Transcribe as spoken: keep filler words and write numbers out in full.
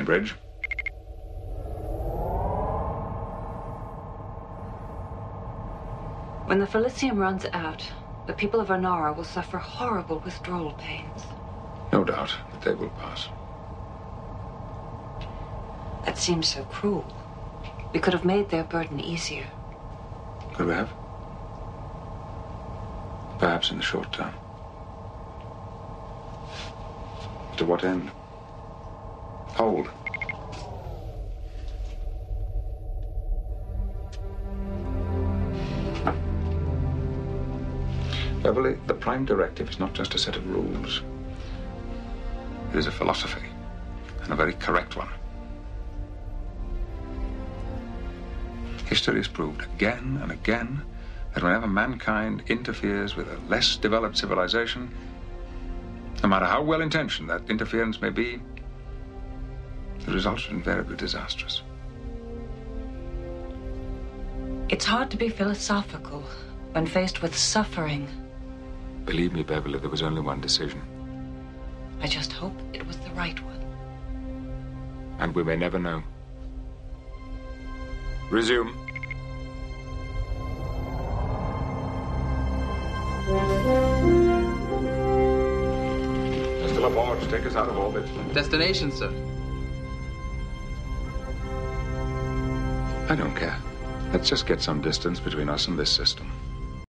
main bridge. When the Felicium runs out, the people of Anara will suffer horrible withdrawal pains. No doubt that they will pass. That seems so cruel. We could have made their burden easier. Could we have? Perhaps in the short term. To what end? Hold. Beverly, the Prime Directive is not just a set of rules. It is a philosophy, and a very correct one. History has proved again and again that whenever mankind interferes with a less developed civilization, no matter how well-intentioned that interference may be, the results are invariably disastrous. It's hard to be philosophical when faced with suffering. Believe me, Beverly, there was only one decision. I just hope it was the right one. And we may never know. Resume. There's still a port. Take us out of orbit. Destination, sir. I don't care. Let's just get some distance between us and this system.